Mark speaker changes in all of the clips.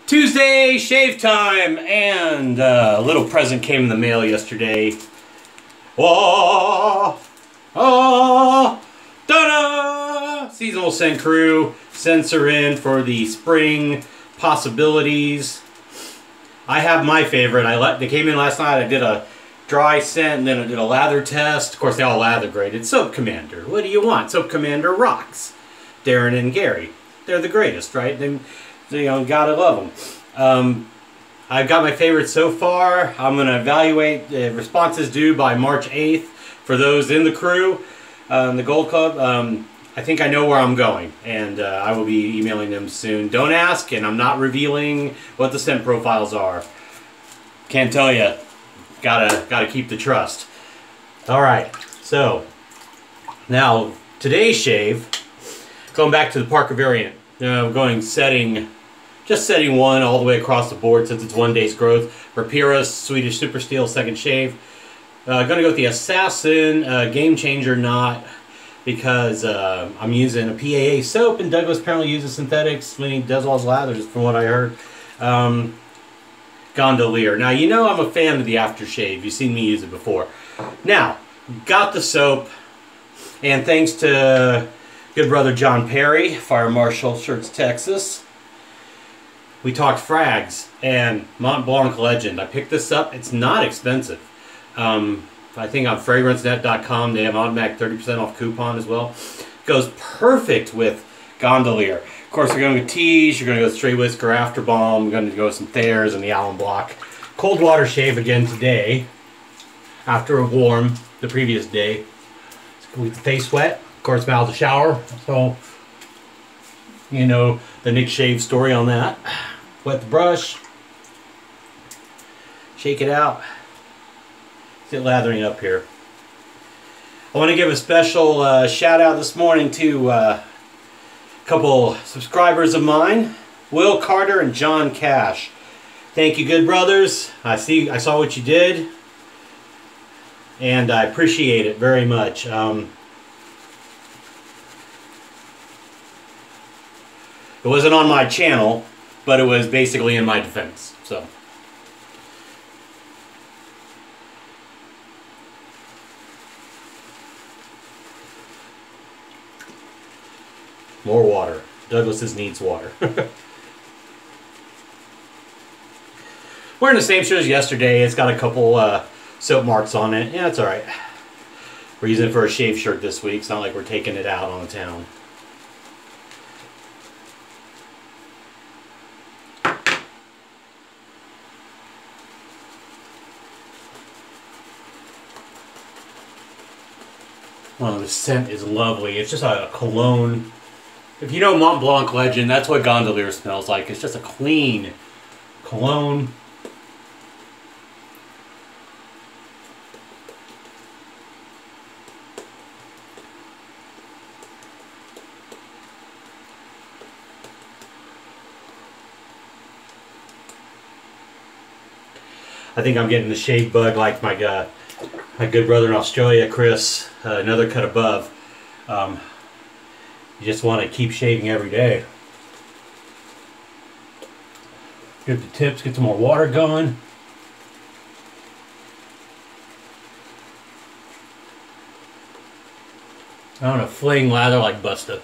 Speaker 1: Tuesday shave time, and a little present came in the mail yesterday. Oh, oh, da-da! Seasonal Scent Crew sensor in for the spring possibilities. I have my favorite. They came in last night. I did a dry scent, and then I did a lather test. Of course, they all lather graded. Soap Commander. What do you want? Soap Commander rocks. Darren and Gary. They're the greatest, right? You know, gotta love them. I've got my favorites so far. I'm going to evaluate the responses due by March 8th for those in the crew, the Gold Club. I think I know where I'm going, and I will be emailing them soon. Don't ask, and I'm not revealing what the scent profiles are. Can't tell you. Gotta keep the trust. All right, so now today's shave, going back to the Parker Variant. I'm going just setting one all the way across the board since it's 1 day's growth. Rapira Swedish Supersteel second shave. Going to go with the Assassin Game Changer knot because I'm using a PAA soap, and Douglas apparently uses synthetics when he does all his lathers, from what I heard. Gondolier. Now, you know I'm a fan of the aftershave. You've seen me use it before. Now, got the soap, and thanks to good brother John Perry, Fire Marshal Shirts, Texas, we talked frags and Mont Blanc Legend. I picked this up. It's not expensive. I think on fragrancenet.com they have an automatic 30% off coupon as well. Goes perfect with Gondolier. Of course, we're going with Tiege. You're going to go with Stray Whisker After Balm. We're going to go with some Thayers and the alum block. Cold water shave again today after a warm the previous day. With the face wet. Of course, mouth to shower. So, you know the Nick Shave story on that. Wet the brush. Shake it out. Get lathering up here. I want to give a special shout out this morning to a couple subscribers of mine, Will Carter and John Cash. Thank you, good brothers. I saw what you did, and I appreciate it very much. It wasn't on my channel, but it was basically in my defense. So. More water. Douglas's needs water. Wearing the same shirt as yesterday. It's got a couple soap marks on it. Yeah, it's alright. We're using it for a shave shirt this week. It's not like we're taking it out on the town. Oh, the scent is lovely. It's just a cologne. If you know Mont Blanc Legend, that's what Gondolier smells like. It's just a clean cologne. I think I'm getting the shave bug like my good brother in Australia, Chris, another cut above. You just want to keep shaving every day. Get the tips, get some more water going. I want to fling lather like Busta.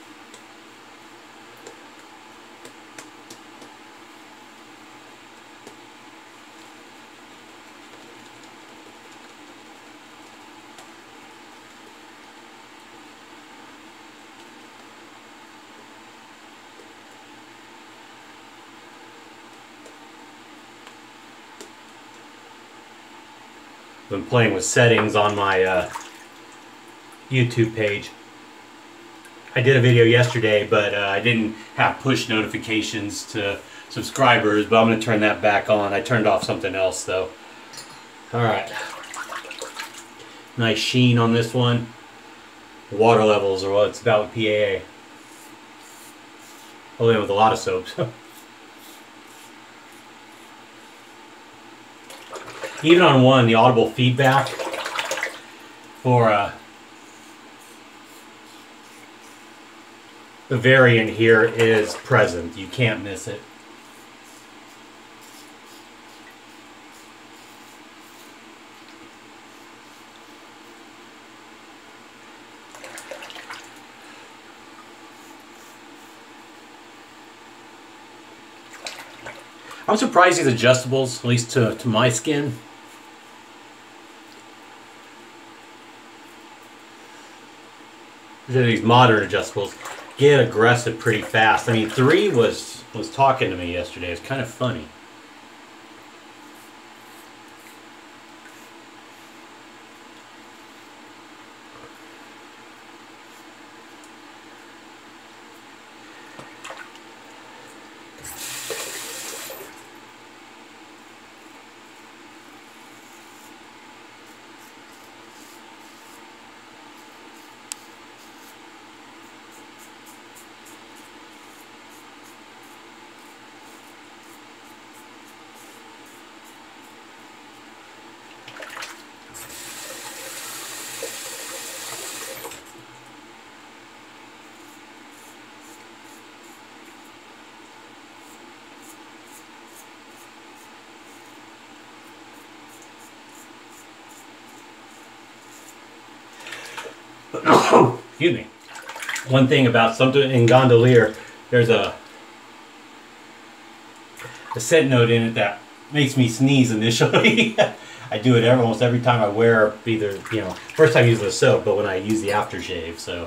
Speaker 1: Been playing with settings on my YouTube page. I did a video yesterday, but I didn't have push notifications to subscribers, but I'm going to turn that back on. I turned off something else though. Alright. Nice sheen on this one. Water levels are what it's about with PAA. Oh, yeah, with a lot of soaps. Even on one, the audible feedback for the Variant here is present. You can't miss it. I'm surprised these adjustables, at least to my skin. These modern adjustables get aggressive pretty fast. I mean, 3 was talking to me yesterday. It's kind of funny. Excuse me. One thing about something in Gondolier, there's a scent note in it that makes me sneeze initially. I do it almost every time I wear either, you know, first time I use the soap, but when I use the aftershave, so.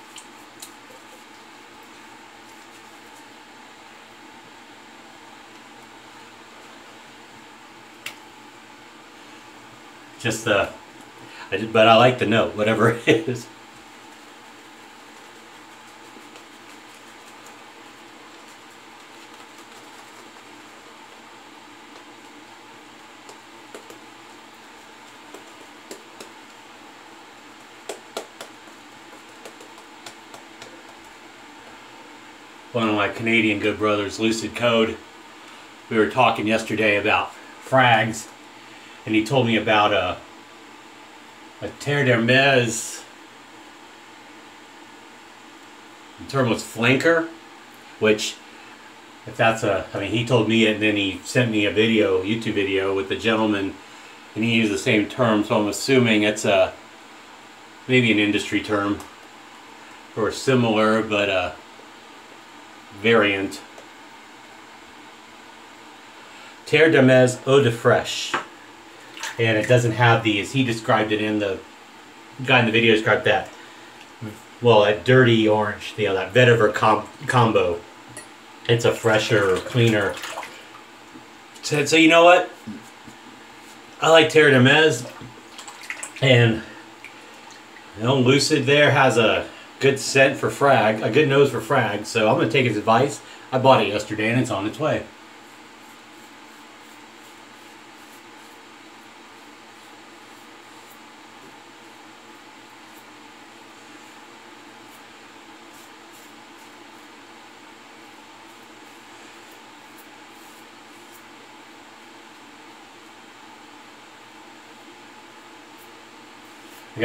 Speaker 1: Just but I like the note, whatever it is. One of my Canadian good brothers, Lucid Code, we were talking yesterday about frags, and he told me about a Thayers. The term was flanker, which, if that's I mean, he told me it, and then he sent me a video, YouTube video with the gentleman, and he used the same term, so I'm assuming it's maybe an industry term, or similar, but variant. Terre d'Hermes Eau de Fraîche. And it doesn't have the, as he described it in the guy in the video described that, well, that dirty orange, you know, that vetiver combo. It's a fresher, cleaner. So you know what? I like Terre d'Hermes, and you know, Lucid there has a good scent for frag, a good nose for frag, so I'm going to take his advice. I bought it yesterday and it's on its way. I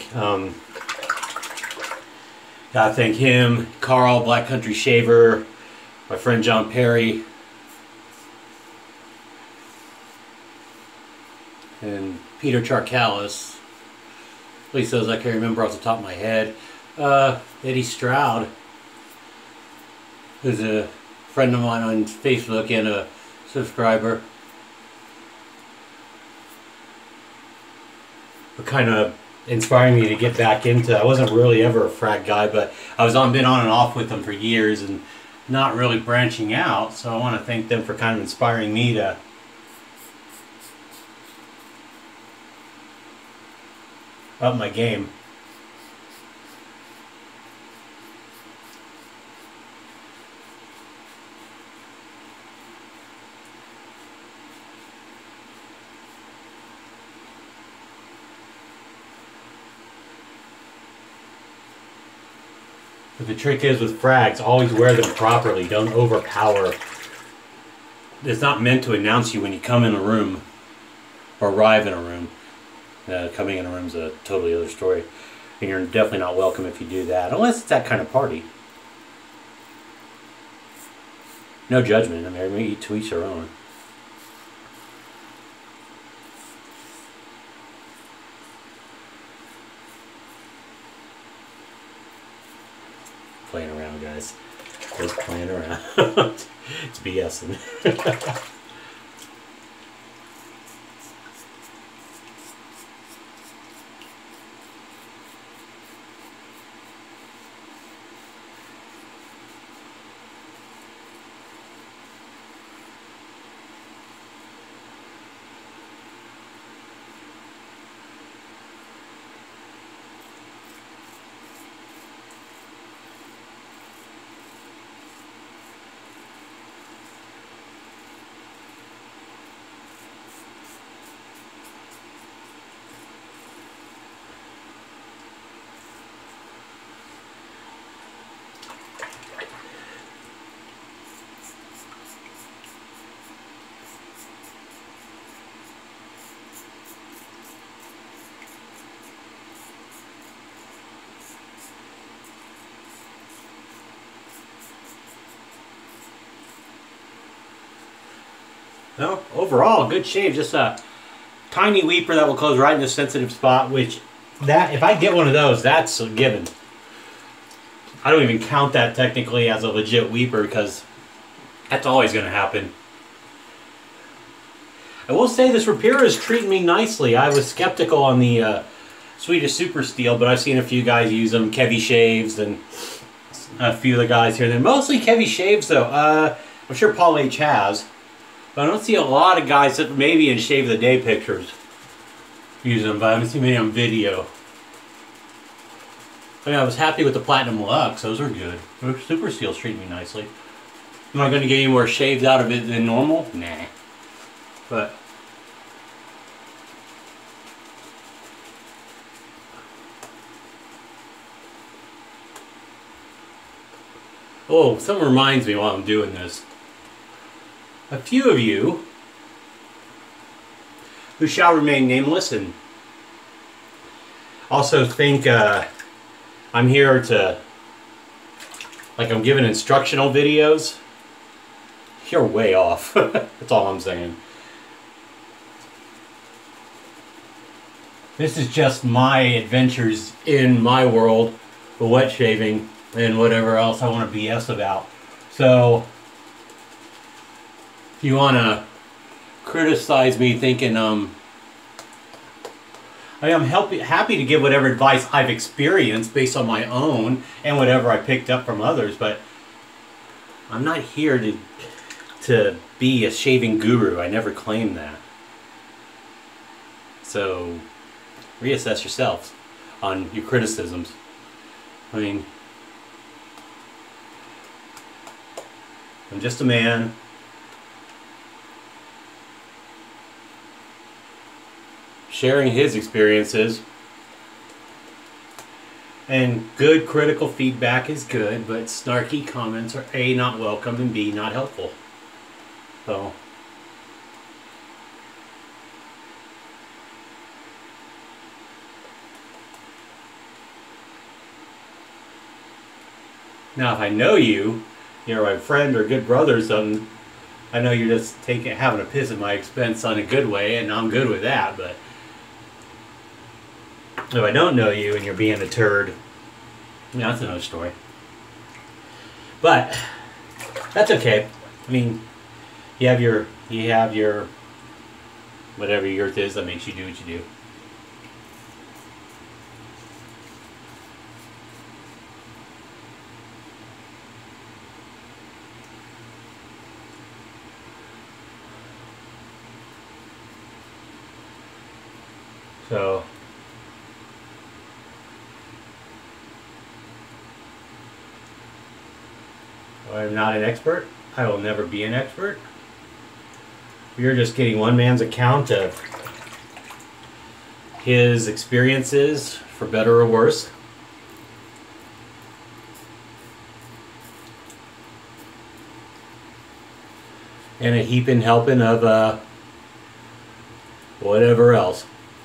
Speaker 1: gotta thank him, Carl, Black Country Shaver, my friend John Perry, and Peter Charcalis. At least those I can remember off the top of my head. Eddie Stroud, who's a friend of mine on Facebook and a subscriber. For kind of inspiring me to get back into, I wasn't really ever a frag guy, but I was been on and off with them for years and not really branching out, so I want to thank them for kind of inspiring me to up my game. But the trick is with frags, always wear them properly. Don't overpower. It's not meant to announce you when you come in a room or arrive in a room. Coming in a room is a totally other story. And you're definitely not welcome if you do that, unless it's that kind of party. No judgment. I mean, to each their own. Playing around, guys. Just playing around. It's BSing. Well, overall, good shave. Just a tiny weeper that will close right in the sensitive spot, which that, if I get one of those, that's a given. I don't even count that technically as a legit weeper because that's always going to happen. I will say this Rapira is treating me nicely. I was skeptical on the Swedish Supersteel, but I've seen a few guys use them. Kevy Shaves and a few of the guys here. They're mostly Kevy Shaves though. I'm sure Paul H has. But I don't see a lot of guys that maybe in Shave of the Day pictures use them, but I haven't seen many on video. But yeah, I was happy with the Platinum Lux. Those are good. Supersteel's treating me nicely. Am I going to get any more shaves out of it than normal? Nah. But oh, something reminds me while I'm doing this. A few of you who shall remain nameless and also think I'm here to, like I'm giving instructional videos. You're way off. That's all I'm saying. This is just my adventures in my world with wet shaving and whatever else I want to BS about. So if you want to criticize me thinking I'm happy to give whatever advice I've experienced based on my own and whatever I picked up from others, but I'm not here to be a shaving guru. I never claimed that. So reassess yourselves on your criticisms. I mean, I'm just a man. Sharing his experiences. And good critical feedback is good, but snarky comments are A, not welcome, and B, not helpful. So now if I know you, you're my friend or good brother or something, I know you're just having a piss at my expense on a good way, and I'm good with that, but if I don't know you and you're being a turd, yeah, that's another story. But that's okay. I mean, you have your whatever yours is that makes you do what you do. So I'm not an expert. I will never be an expert. You're just getting one man's account of his experiences, for better or worse. And a heaping helping of whatever else.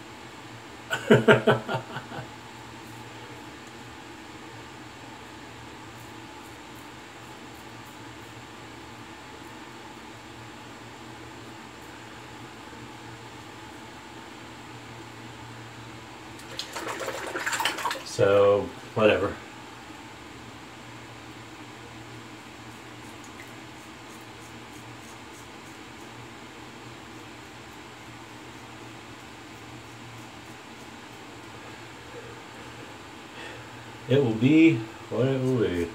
Speaker 1: So, whatever. It will be what it will be.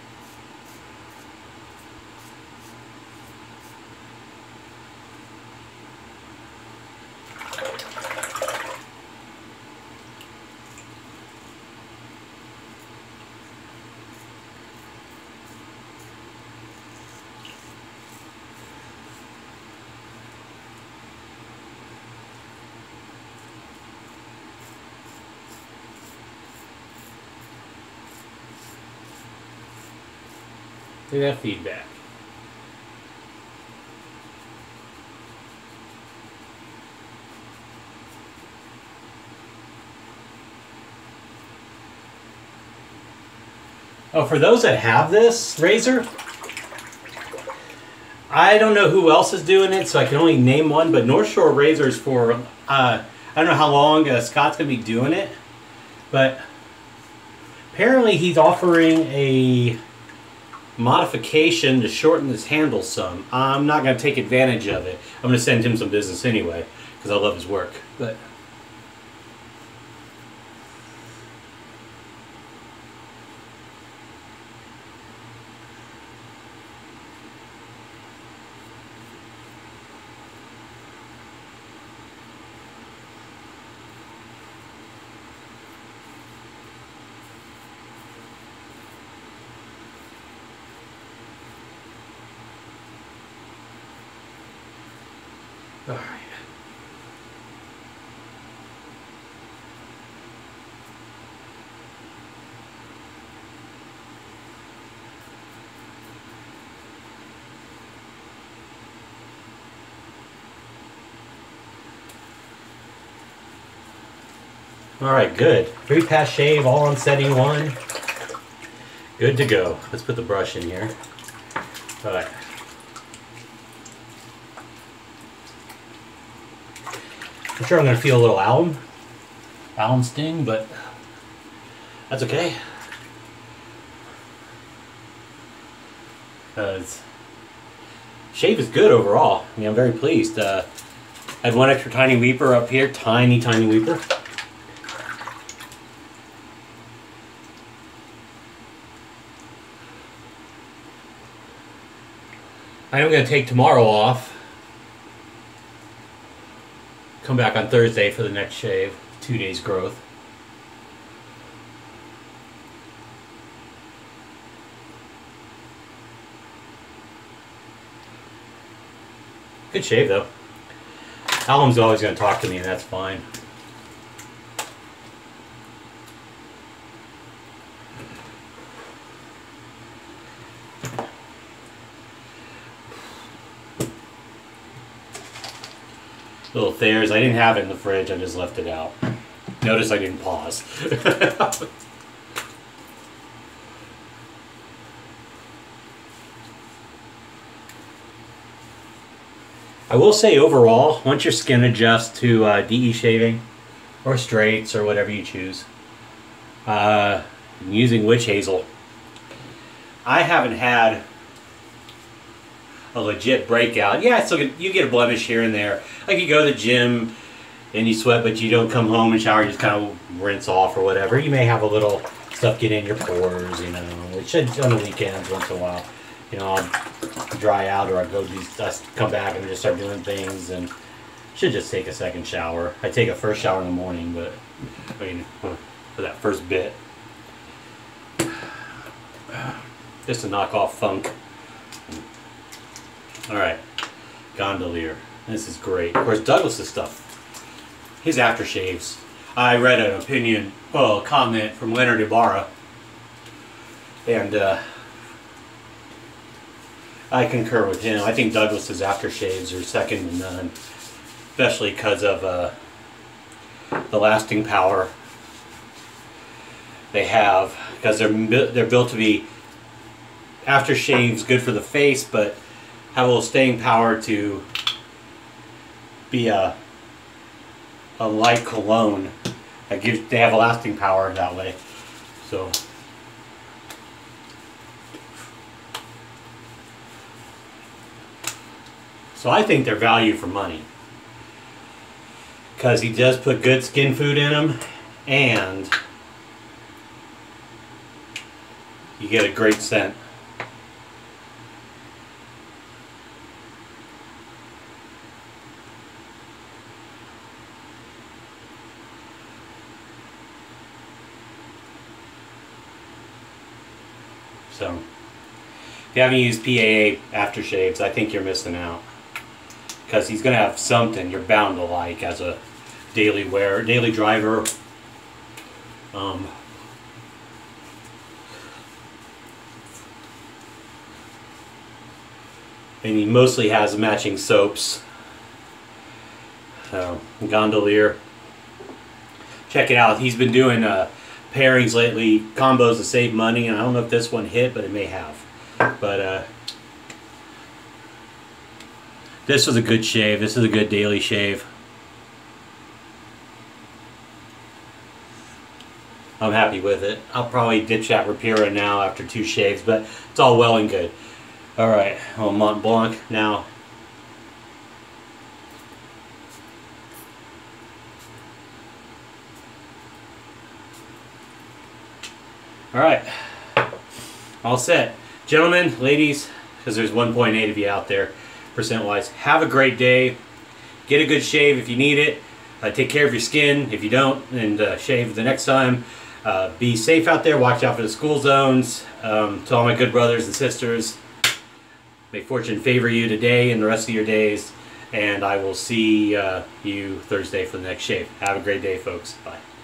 Speaker 1: Look at that feedback. Oh, for those that have this razor, I don't know who else is doing it, so I can only name one, but North Shore Razors for, I don't know how long Scott's going to be doing it, but apparently he's offering a modification to shorten his handle some. I'm not going to take advantage of it. I'm going to send him some business anyway, because I love his work. But all right. All right, good. 3-pass shave, all on setting 1. Good to go. Let's put the brush in here. All right. I'm sure I'm going to feel a little alum sting, but that's okay. Shave is good overall. I mean, I'm very pleased. I had one extra tiny weeper up here, tiny weeper. I am going to take tomorrow off. Come back on Thursday for the next shave. 2 days growth. Good shave though. Alum's always going to talk to me, and that's fine. Little Thayers. I didn't have it in the fridge. I just left it out. Notice I didn't pause. I will say overall, once your skin adjusts to DE shaving or straights or whatever you choose, I'm using witch hazel. I haven't had a legit breakout. Yeah, so you get a blemish here and there. Like you go to the gym and you sweat, but you don't come home and shower, you just kind of rinse off or whatever. You may have a little stuff get in your pores, you know. It should on the weekends once in a while. You know, I'll dry out or I come back and just start doing things, and should just take a second shower. I take a first shower in the morning, but I mean for that first bit, just to knock off funk. All right, Gondolier. This is great. Of course, Douglas's stuff, his aftershaves. I read an opinion, well, a comment from Leonard Ibarra, and I concur with him. I think Douglas's aftershaves are second to none, especially because of the lasting power they have. Because they're built to be aftershaves, good for the face, but have a little staying power to be a light cologne. They have a lasting power that way. So I think they're value for money, because he does put good skin food in them, and you get a great scent. So if you haven't used PAA aftershaves, I think you're missing out, because he's going to have something you're bound to like as a daily wear, daily driver. And he mostly has matching soaps. So Gondolier, check it out. He's been doing pairings lately, combos to save money, and I don't know if this one hit, but it may have. But This was a good shave. This is a good daily shave. I'm happy with it. I'll probably ditch that Rapira now after 2 shaves, but it's all well and good. Alright, well, Mont Blanc now. Alright, all set. Gentlemen, ladies, because there's 1.8 of you out there, percent-wise, have a great day. Get a good shave if you need it. Take care of your skin if you don't, and shave the next time. Be safe out there. Watch out for the school zones. To all my good brothers and sisters, may fortune favor you today and the rest of your days. And I will see you Thursday for the next shave. Have a great day, folks. Bye.